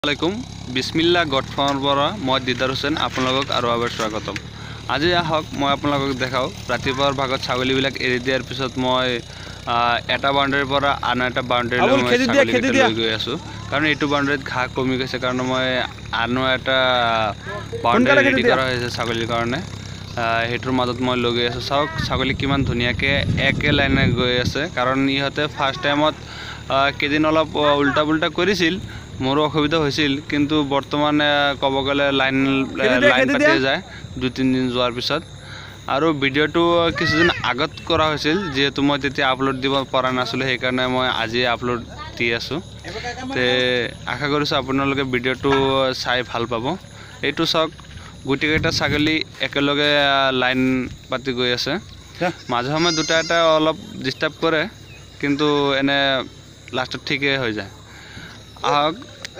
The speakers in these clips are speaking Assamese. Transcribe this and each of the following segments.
আলাইকুম বিসমিল্লাহ গড ফাৰ্মৰ পৰা মই দিদাৰ হুছেইন আপোনালোকক আৰু এবাৰ স্বাগতম। আজি আহক মই আপোনালোকক দেখাও ৰাতিপুৱাৰ ভাগত ছাগলীবিলাক এৰি দিয়াৰ পিছত মই এটা বাউণ্ডাৰীৰ পৰা আন এটা বাউণ্ডাৰীলৈ মই ছাগলীকেইটা লৈ গৈ আছোঁ, কাৰণ এইটো বাউণ্ডাৰীত ঘাঁহ কমি গৈছে কাৰণে মই আন এটা বাউণ্ডাৰী ৰেডি কৰা হৈছে ছাগলীৰ কাৰণে। সেইটোৰ মাজত মই লৈ গৈ আছোঁ। চাওক ছাগলী কিমান ধুনীয়াকৈ একে লাইনে গৈ আছে, কাৰণ ইহঁতে ফাৰ্ষ্ট টাইমত কেইদিন অলপ উল্টা পুল্টা কৰিছিল, মোৰো অসুবিধা হৈছিল, কিন্তু বৰ্তমান ক'ব গ'লে লাইন পাতি যায় 2-3 দিন যোৱাৰ পিছত। আৰু ভিডিঅ'টো কিছুদিন আগত কৰা হৈছিল, যিহেতু মই তেতিয়া আপলোড দিব পৰা নাছিলোঁ, সেইকাৰণে মই আজি আপলোড দি আছোঁ। তে আশা কৰিছোঁ আপোনালোকে ভিডিঅ'টো চাই ভাল পাব। এইটো চাওক গোটেইকেইটা ছাগলী একেলগে লাইন পাতি গৈ আছে। মাজে সময়ে দুটা এটা অলপ ডিষ্টাৰ্ব কৰে, কিন্তু এনে লাষ্টত ঠিকেই হৈ যায়। আহক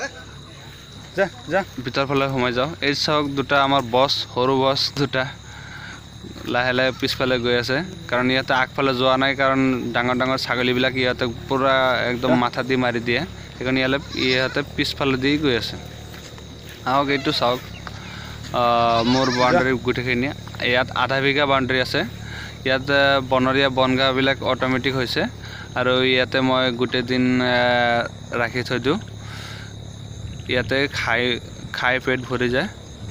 ভিতৰ ফালে সোমাই যাওঁ। এই চাওক দুটা আমাৰ বছ, সৰু বছ দুটা লাহে লাহে পিছফালে গৈ আছে, কাৰণ ইয়াতে আগফালে যোৱা নাই, কাৰণ ডাঙৰ ডাঙৰ ছাগলীবিলাক ইয়াতে পূৰা একদম মাথা দি মাৰি দিয়ে, সেইকাৰণে ইহঁতে পিছফালে দি গৈ আছে। আহক এইটো চাওক মোৰ বাউণ্ডাৰী গোটেইখিনি, ইয়াত আধা বিঘা বাউণ্ডাৰী আছে। ইয়াত বনৰীয়া বনগাঁওবিলাক অট'মেটিক হৈছে, আৰু ইয়াতে মই গোটেই দিন ৰাখি থৈ দিওঁ। ইয়াতে খাই পেট ভৰি যায়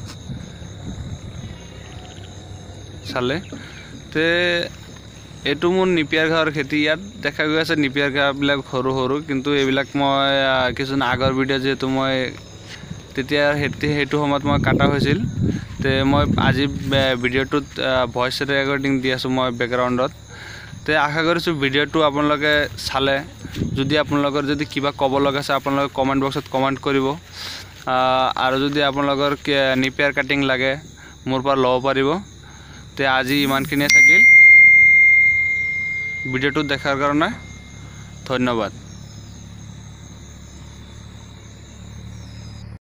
চালে। তে এইটো মোৰ নিপিয়াৰ ঘাঁহৰ খেতি। ইয়াত দেখা গৈ আছে নিপিয়াৰ ঘাঁহবিলাক সৰু সৰু, কিন্তু এইবিলাক মই কিছুদিন আগৰ ভিডিঅ' যিহেতু মই তেতিয়া সেইটো সময়ত মই কাটা হৈছিল, তে মই আজি ভিডিঅ'টোত ভইচ ৰেকৰ্ডিং দি আছোঁ মই বেকগ্ৰাউণ্ডত। তে আশা কৰিছোঁ ভিডিঅ'টো আপোনালোকে চালে, যদি আপোনালোকৰ যদি কিবা ক'ব লগা আছে আপোনালোকে কমেণ্ট বক্সত কমেণ্ট কৰিব, আৰু যদি আপোনালোকৰ নিপিয়াৰ কাটিং লাগে মোৰ পৰা ল'ব পাৰিব। তে আজি ইমানখিনিয়ে থাকিল। ভিডিঅ'টো দেখাৰ কাৰণে ধন্যবাদ।